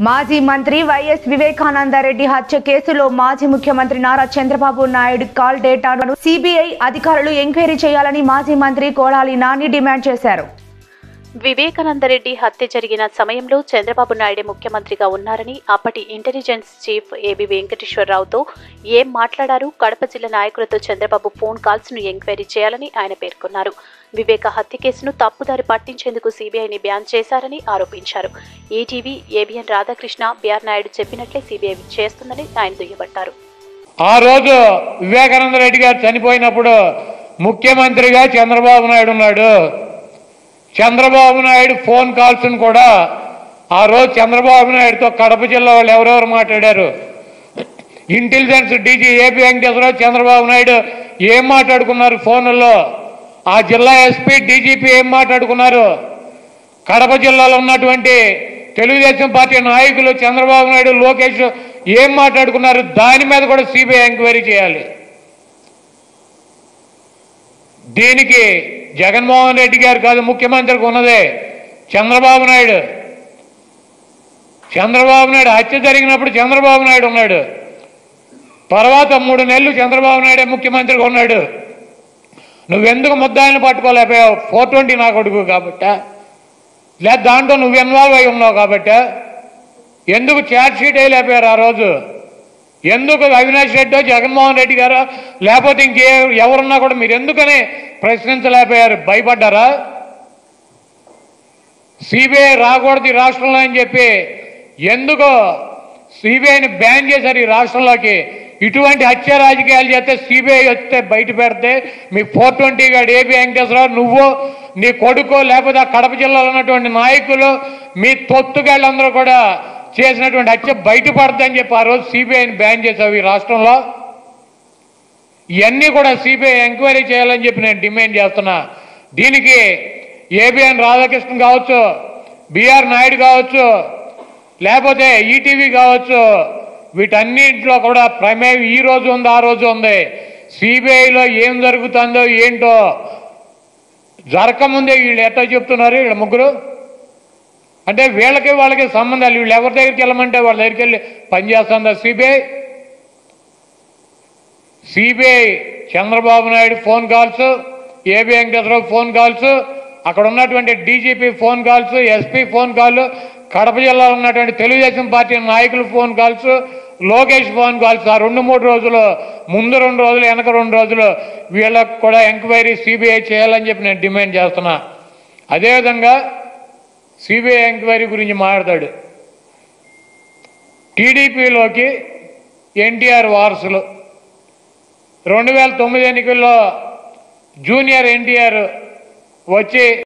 మాజీ మంత్రి వైఎస్ వివేకానందరెడ్డి హత్య కేసులో మాజీ ముఖ్యమంత్రి నారా చంద్రబాబు నాయుడు కాల్ డేటాను సిబిఐ అధికారులు ఎంక్వైరీ చేయాలని మాజీ మంత్రి కొడాలి నాని డిమాండ్ చేశారు. వివేకానందరెడ్డి హత్య జరిగిన సమయంలో చంద్రబాబు నాయుడు ముఖ్యమంత్రిగా ఉన్నారని, అప్పటి ఇంటెలిజెన్స్ చీఫ్ ఏబి వెంకటేశ్వరరావుతో ఏం మాట్లాడారు, కడప జిల్లా నాయకులతో చంద్రబాబు ఫోన్ కాల్స్ ను ఎంక్వైరీ చేయాలని ఆయన పేర్కొన్నారు. వివేక హత్య కేసును తప్పుదారి పట్టించేందుకు సిబిఐని బ్యాన్ చేశారని ఆరోపించారు. ETV, ABN Radhakrishna, BR Naidu చెప్పినట్లే సిబిఐ చేస్తుందని ఆయన దుయ్యబట్టారు. ఆ రోజు వివేకానందరెడ్డి గారు చనిపోయినప్పుడు ముఖ్యమంత్రిగా చంద్రబాబు నాయుడు ఉన్నాడు. చంద్రబాబు నాయుడు ఫోన్ కాల్స్ కూడా ఆ రోజు చంద్రబాబు నాయుడుతో కడప జిల్లా వాళ్ళు ఎవరెవరు మాట్లాడారు, intelligence DG AP Venkateswararao, Chandrababu Naidu ఏం మాట్లాడుకున్నారు ఫోన్లలో, ఆ జిల్లా ఎస్పీ, డీజీపీ ఏం మాట్లాడుకున్నారు, కడప జిల్లాలో ఉన్నటువంటి తెలుగుదేశం పార్టీ నాయకులు చంద్రబాబు నాయుడు, లోకేష్ ఏం మాట్లాడుకున్నారు, దాని మీద కూడా సిబిఐ ఎంక్వైరీ చేయాలి. దీనికి జగన్మోహన్ రెడ్డి గారు కాదు ముఖ్యమంత్రికి ఉన్నదే, చంద్రబాబు నాయుడు. చంద్రబాబు నాయుడు హత్య జరిగినప్పుడు చంద్రబాబు నాయుడు ఉన్నాడు. తర్వాత 3 నెలలు చంద్రబాబు నాయుడే ముఖ్యమంత్రిగా ఉన్నాడు. నువ్వెందుకు ముద్దాయిని పట్టుకోలేకపోయావు? 420 నా కొడుకు కాబట్టా, లేదా దాంట్లో నువ్వు ఇన్వాల్వ్ అయి ఉన్నావు కాబట్టా? ఎందుకు ఛార్జ్ షీట్ వేయలేకపోయారు ఆ రోజు? ఎందుకు అవినాష్ రెడ్డి, జగన్మోహన్ రెడ్డి గారు, లేకపోతే ఎవరున్నా కూడా మీరు ఎందుకని ప్రశ్నించలేకపోయారు? భయపడ్డారా? సిబిఐ రాకూడదు ఈ రాష్ట్రంలో అని చెప్పి ఎందుకు సిబిఐని బ్యాన్ చేశారు ఈ రాష్ట్రంలోకి? ఇటువంటి హత్య రాజకీయాలు చేస్తే సిబిఐ వస్తే బయట పెడితే మీ 420 గాడు ఏబి వెంకటేశ్వరరావు, నువ్వు, నీ కొడుకు, లేకపోతే ఆ కడప జిల్లాలో ఉన్నటువంటి నాయకులు, మీ తొత్తుగాళ్ళందరూ కూడా చేసినటువంటి హత్య బయటపడదని చెప్పి ఆ రోజు సిబిఐని బ్యాన్ చేశావు ఈ రాష్ట్రంలో. ఇవన్నీ కూడా సిబిఐ ఎంక్వైరీ చేయాలని చెప్పి నేను డిమాండ్ చేస్తున్నా. దీనికి ఏబిఎన్ రాధాకృష్ణ కావచ్చు, బిఆర్ నాయుడు కావచ్చు, లేకపోతే ఈటీవీ కావచ్చు, వీటన్నింటిలో కూడా ప్రమేయం ఈ రోజు ఉంది, ఆ రోజు ఉంది. సిబిఐలో ఏం జరుగుతుందో ఏంటో జరగకముందే వీళ్ళు ఎట్లా చెప్తున్నారు? వీళ్ళ ముగ్గురు అంటే వీళ్ళకి వాళ్ళకి సంబంధాలు, వీళ్ళు ఎవరి దగ్గరికి వెళ్ళమంటే వాళ్ళ దగ్గరికి వెళ్ళి పనిచేస్తుందా CBI? CBI Chandrababu Naidu phone calls, AB Venkateswararao phone calls, అక్కడ ఉన్నటువంటి DGP phone calls, SP phone call, Kadapa జిల్లాలో ఉన్నటువంటి తెలుగుదేశం పార్టీ నాయకులు ఫోన్ కాల్స్, లోకేష్ ఫోన్ కాల్స్, ఆ 2-3 రోజులు, ముందు 2 రోజులు, వెనక 2 రోజులు వీళ్ళకు కూడా ఎంక్వైరీ సిబిఐ చేయాలని చెప్పి నేను డిమాండ్ చేస్తున్నా. అదేవిధంగా సిబిఐ ఎంక్వైరీ గురించి మాట్లాడతాడు. టీడీపీలోకి ఎన్టీఆర్ వారసులు 2009 ఎన్నికల్లో జూనియర్ ఎన్టీఆర్ వచ్చి